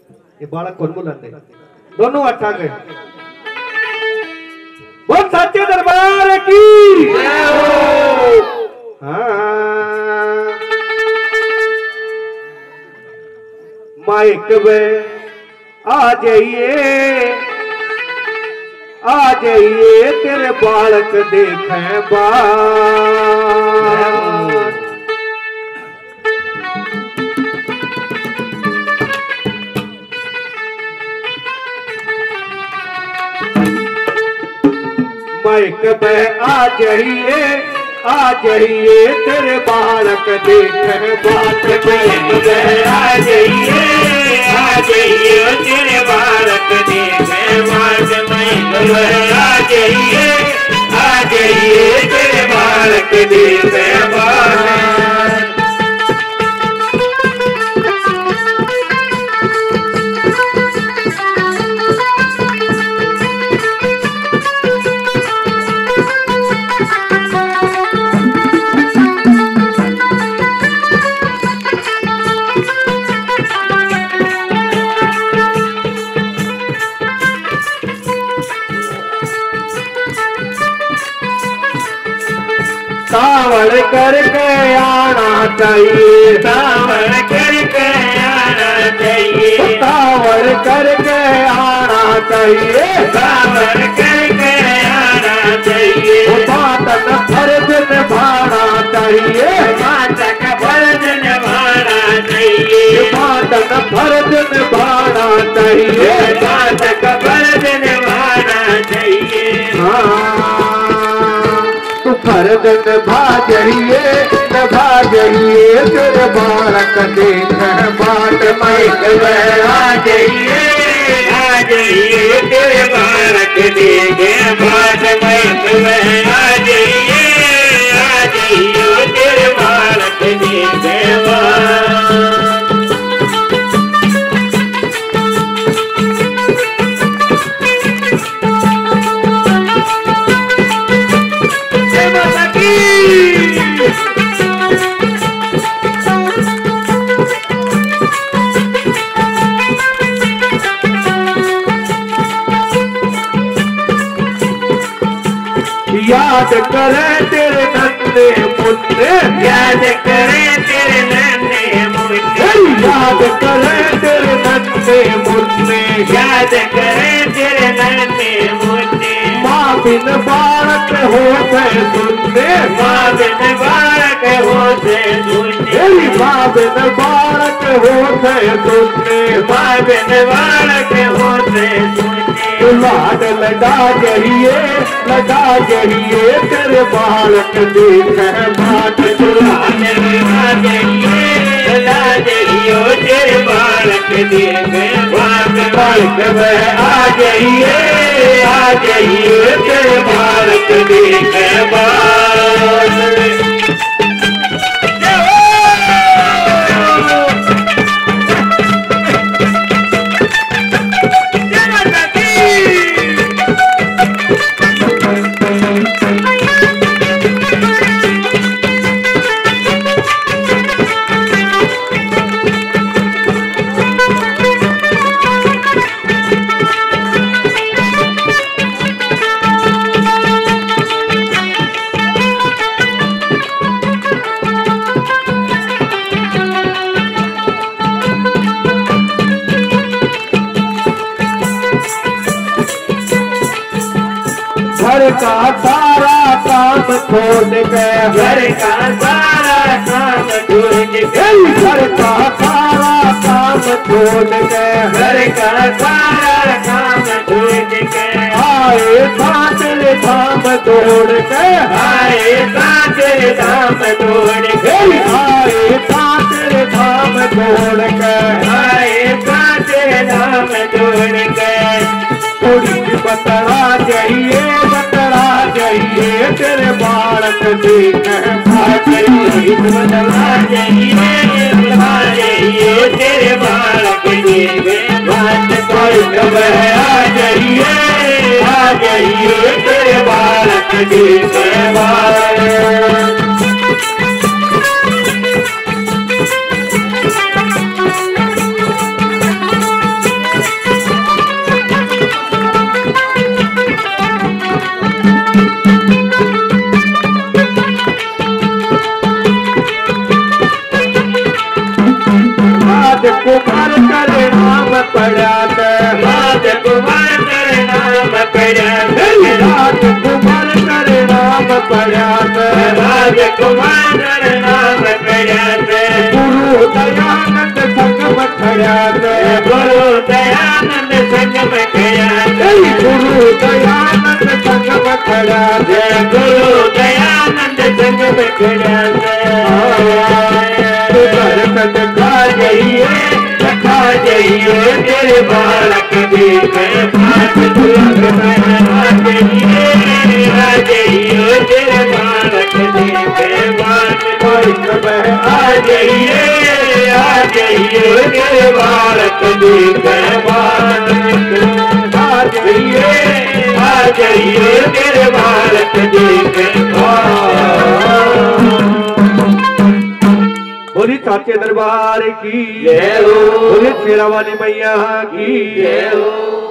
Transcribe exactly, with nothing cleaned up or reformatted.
ये बालक कौन बुलाते दोनों अच्छा गए। बहुत सच्चे दरबार की हाँ माइक में आ जाइए आ जाइए तेरे बालक देखें बार। माइक में आ जाइए आ जाइए तेरे बालक देखें बात। माइक में आ जाइए आ जाइए तेरे बालक देखें बात। माइक में आ जाइए आ जाइए तेरे बालक देखें बात। सावण करके आना चाहिए सावण करके आना चाहिए सावण करके आना चाहिए सावण करके आना चाहिए। माता का फर्ज निभाना चाहिए माता का फर्ज निभाना चाहिए माता का फर्ज निभाना चाहिए माता का फर्ज निभाना चाहिए। हाँ फर्ज निभा जाइए निभा जाइए तेरे बालक देखें बात। माइक में आ जाइए आ जाइए तेरे बालक देखें बात। माइक में आ जाइए आ जाइए तेरे बालक देखें बात। याद करे तेरे नन्हे मुन्ने याद करे तेरे नन्हे मुन्ने याद करे तेरे नन्हे मुन्ने याद करे तेरे नन्हे मुन्ने। माँ बिन बालक होते सुनने माँ बिन बालक होते सुनने माँ बिन बालक होते सुनने माँ बिन बालक होते सुनने। लाड लगा जाइए लगा जाइए तेरे बालक देखें बात। लाड लगा जाइए लगा जाइए तेरे बालक देखें बात। माइक में आ जाइए आ जाइए तेरे बालक देखें बात। घर का सारा काम छोड़ के घर का सारा काम छोड़ के घर का सारा काम छोड़ के घर का सारा काम छोड़ के आए सातरे धाम तोड़ के आए सातरे धाम तोड़ के आए सातरे धाम तोड़ के आए सातरे धाम तोड़ के। थोड़ी बतला जाइए बतला जाइए तेरे बालक देखें बात। बतला जाइए बतला जाइए तेरे बालक देखें बात। माइक में आ जाइए आ जाइए तेरे बालक देखें बात। पढ़ात राजकुमार तेरे नाम पढ़ात राजकुमार तेरे नाम पढ़ात राजकुमार तेरे नाम पढ़ात गुरु दयानंद संग में खड़ात गुरु दयानंद संग में खड़ात गुरु दयानंद संग में खड़ात गुरु दयानंद संग में खड़ात दर्शन खा जाइए खा जाइए तेरे बालक दी मैं बात तुलग में आ जाइए आ जाइए तेरे बालक दी मैं बात तुलग में आ जाइए आ जाइए तेरे बालक दी मैं बात आ जाइए आ जाइए तेरे बालक दी मैं बात। बोली साचे दरबार की जय हो, बोली शेरा वाली मैया की जय हो।